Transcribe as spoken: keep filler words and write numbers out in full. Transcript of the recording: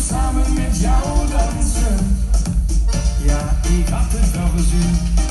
samen met jou dansen. Ja, ik had het wel gezien.